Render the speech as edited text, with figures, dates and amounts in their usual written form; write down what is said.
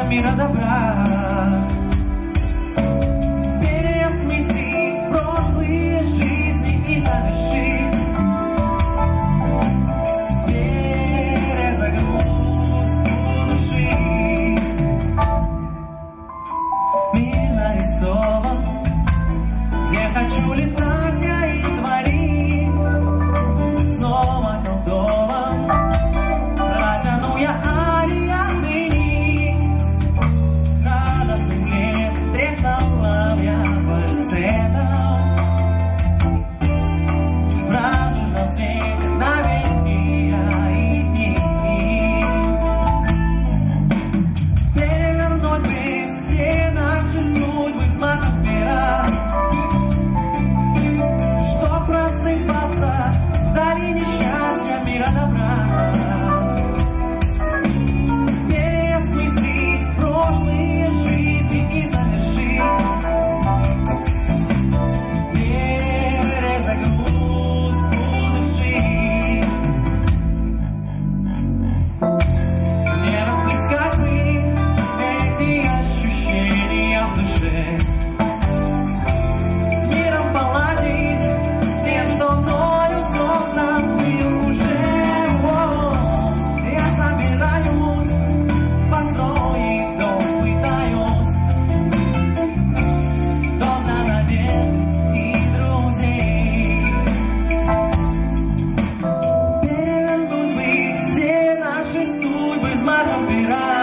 мира добра. Переосмыслить прошлые жизни и совершить перезагрузку души. Мир нарисован, где хочу летать я и творить. Снова колдован, протяну я ариадный нить. Радостным летом треск соловья фальцетом. В радужном свете навеки и дни. Перевернуть бы все наши судьбы взмахом пера, чтоб просыпаться в долине счастья, мира добра. Переосмыслить прошлые жизни и завершить перезагрузку души. Не расплескать бы эти ощущения в душе, с миром поладить тем, что мною создан был уже. Я собираюсь построить дом, пытаюсь, дом на надежд и друзей. Перевернуть бы все наши судьбы взмахом пера,